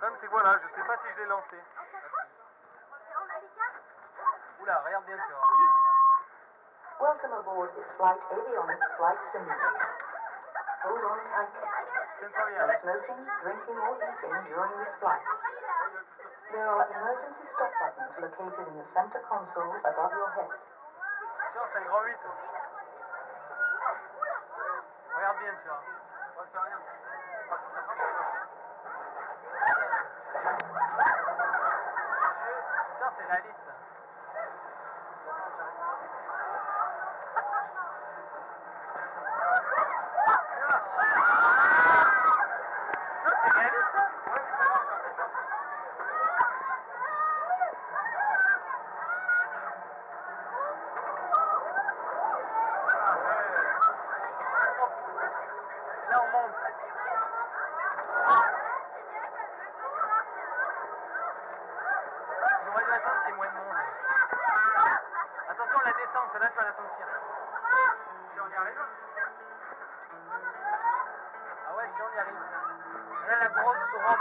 problème c'est que voilà, je sais pas si je l'ai lancé. Oula, regarde bien, tu vois. Welcome aboard this flight avionics flight simulator. Hold on tightly. No smoking, drinking or eating during this flight. There are emergency stop buttons located in the center console above your head. Tiens, c'est un grand 8. Regarde bien, tu vois. Ouais, c'est rien. Tiens, c'est réaliste. Là, on monte. On aurait dû attendre qu'il y ait moins de monde. Attention, la descente, là, tu vas la sentir. Si on y arrive. Ah ouais, si on y arrive. Là, la grosse drop.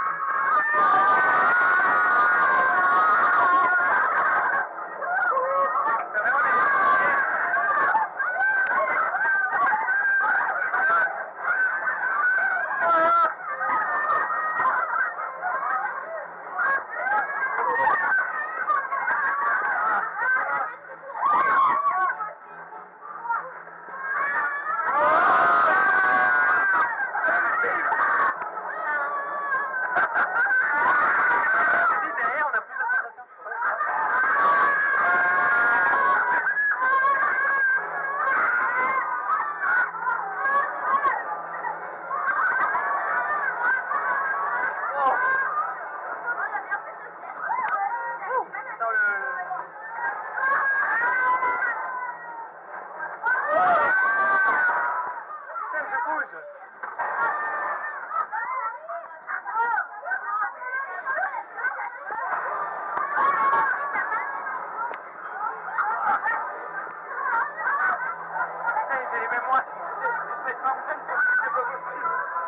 Derrière, on a plus de sensation. J'ai les mémoires. Si je fais pas mon thème, c'est pas possible.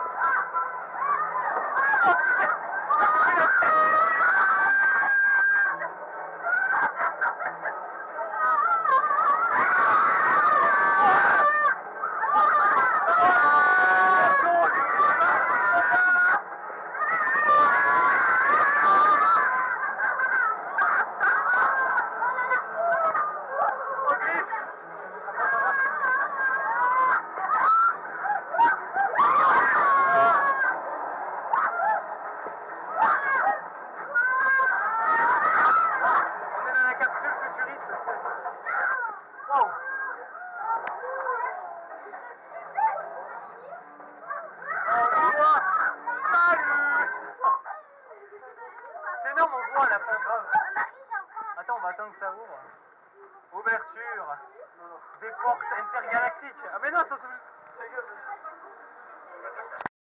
Attends, on va attendre que ça ouvre. Ouverture des portes intergalactiques. Ah mais non, ça s'ouvre juste.